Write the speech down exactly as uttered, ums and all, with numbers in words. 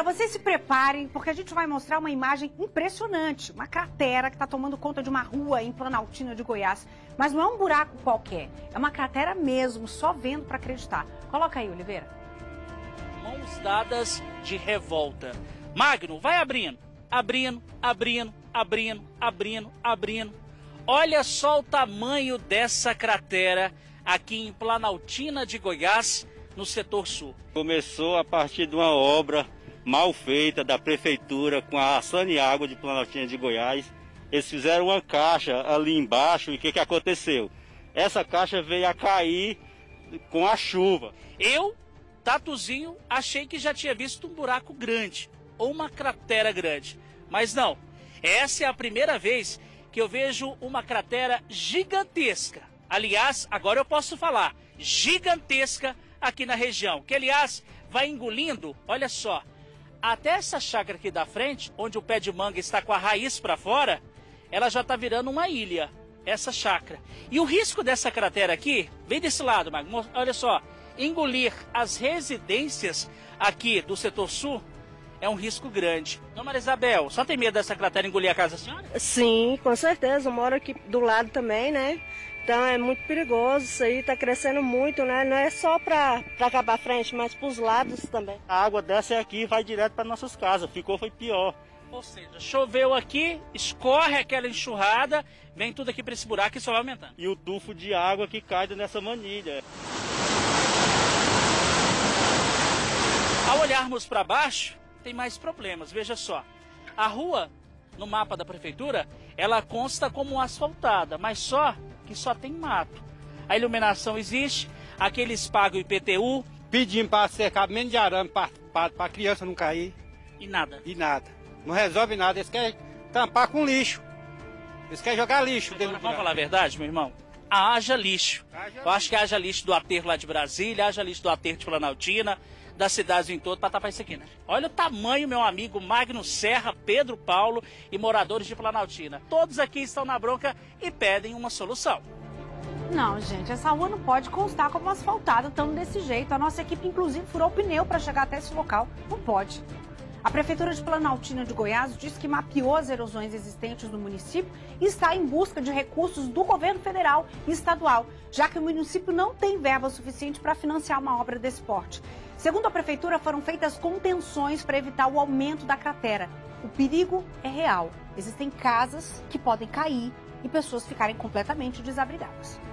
Olha, vocês se preparem, porque a gente vai mostrar uma imagem impressionante. Uma cratera que está tomando conta de uma rua em Planaltina de Goiás. Mas não é um buraco qualquer, é uma cratera mesmo, só vendo para acreditar. Coloca aí, Oliveira. Mãos dadas de revolta. Magno, vai abrindo, abrindo, abrindo, abrindo, abrindo, abrindo. Olha só o tamanho dessa cratera aqui em Planaltina de Goiás, no setor sul. Começou a partir de uma obra mal feita da prefeitura com a Saneágua de Planaltina de Goiás. Eles fizeram uma caixa ali embaixo e o que, que aconteceu? Essa caixa veio a cair com a chuva. Eu, Tatuzinho, achei que já tinha visto um buraco grande ou uma cratera grande, mas não. Essa é a primeira vez que eu vejo uma cratera gigantesca. Aliás, agora eu posso falar, gigantesca aqui na região, que aliás vai engolindo, olha só, até essa chácara aqui da frente, onde o pé de manga está com a raiz para fora, ela já está virando uma ilha, essa chácara. E o risco dessa cratera aqui, vem desse lado, Magno, olha só, engolir as residências aqui do setor sul é um risco grande. Não, Maria Isabel, só tem medo dessa cratera engolir a casa da senhora? Sim, com certeza, eu moro aqui do lado também, né? Então é muito perigoso, isso aí está crescendo muito, né? Não é só para cá para frente, mas para os lados também. A água desce aqui e vai direto para nossas casas, ficou foi pior. Ou seja, choveu aqui, escorre aquela enxurrada, vem tudo aqui para esse buraco e só vai aumentando. E o tufo de água que cai nessa manilha. Ao olharmos para baixo, tem mais problemas, veja só. A rua, no mapa da prefeitura, ela consta como asfaltada, mas só que só tem mato. A iluminação existe, aqueles pagam I P T U. Pedimos para cercar menos de arame para a criança não cair. E nada. E nada. Não resolve nada, eles querem tampar com lixo. Eles querem jogar lixo dentro do buraco. Vamos falar a verdade, meu irmão? Haja lixo. Haja Eu acho que haja lixo do aterro lá de Brasília, haja lixo do aterro de Planaltina, das cidades em todo para tapar isso aqui, né? Olha o tamanho, meu amigo Magno Serra, Pedro Paulo e moradores de Planaltina. Todos aqui estão na bronca e pedem uma solução. Não, gente, essa rua não pode constar como asfaltada, estando desse jeito. A nossa equipe, inclusive, furou o pneu para chegar até esse local. Não pode. A Prefeitura de Planaltina de Goiás disse que mapeou as erosões existentes no município e está em busca de recursos do governo federal e estadual, já que o município não tem verba suficiente para financiar uma obra desse porte. Segundo a Prefeitura, foram feitas contenções para evitar o aumento da cratera. O perigo é real. Existem casas que podem cair e pessoas ficarem completamente desabrigadas.